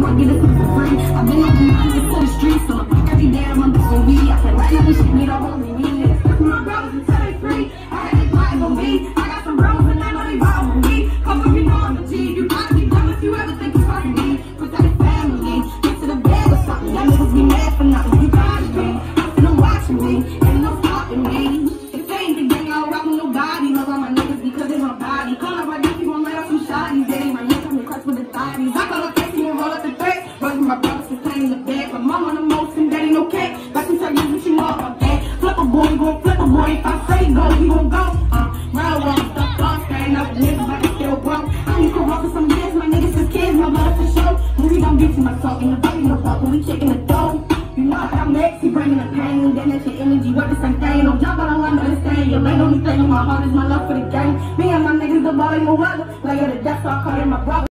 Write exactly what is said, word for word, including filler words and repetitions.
I get it for free. I've been on the line to the streets, so every day I'm on the weed. I can write up and shit, me don't hold me. My brothers until they free. I had it live on me. I got some bros and I know they vibe on me. Come from you know I'm a G. You gotta be dumb if you ever think you fucking me. Protect your family. Get to the bed or something. Y'all niggas be mad for nothing. You gotta be. I'm still watching me. Ain't no stopping me. If they ain't the gang, I don't rock with nobody. Love all my niggas because it's my body. Call up my dick, you gon' let up some shotties. They ain't my niggas, I'm the crutch with the thotties. I call up Casey and roll up the threat. Brothers my brothers is playing in the bed. My mom on the most and daddy no cake. Back to tell you what you know about that. Flip a boy, gon' flip a boy. If I say go, he gon' go. Uh, railroad stuff off, stand up, niggas but I still broke. I need to rock for some years, my niggas is kids, my blood for show. When we gon' get to my talk in the body, no fuck when we checking the dough. You know how I'm next, he bringing the pain, then that's your energy, what the same thing. Don't jump on the one, understand. Your main only thing in my heart is my love for the game. Me and my niggas, the body, no other. Like at the death, so I call him my brother.